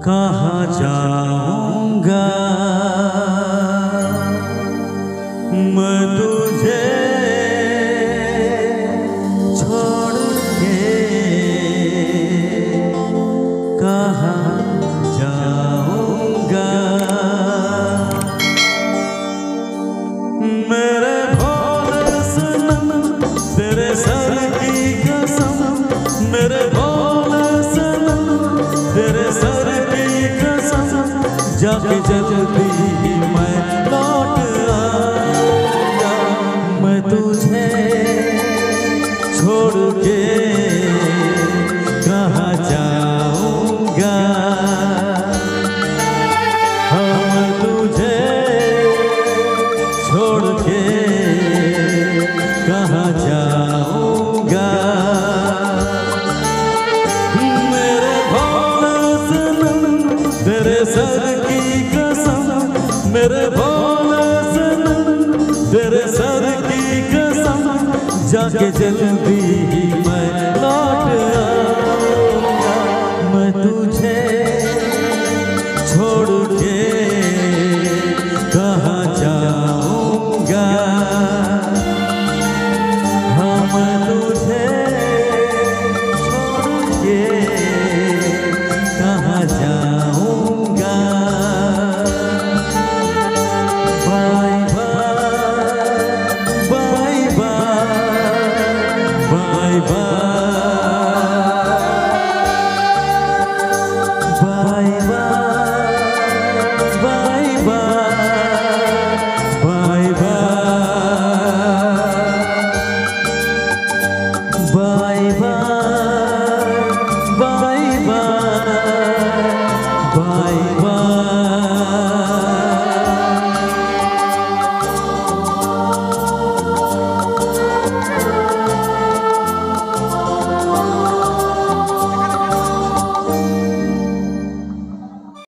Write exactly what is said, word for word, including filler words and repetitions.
कहाँ जाऊंगा मैं तुझे छोड़ के, कहाँ जाऊंगा मेरे भोले सनम तेरे सर की कसम, मेरे भोले सनम तेरे सर की कसम, जाके जल्दी ही मैं लौट आऊंगा मैं तुझे छोड़ के, कहाँ जाऊंगा हम तुझे छोड़ के, कहाँ जाऊंगा मेरे भोले सनम तेरे सर की कसम, मेरे भोले सनम तेरे सर की कसम, जाके जल्दी ही मैं लौट आऊंगा मैं तुझे छोड़ के, कहाँ जाऊंगा हम तुझे छोड़ के, कहाँ जाऊंगा bye bye bye bye bye bye bye bye bye bye bye bye bye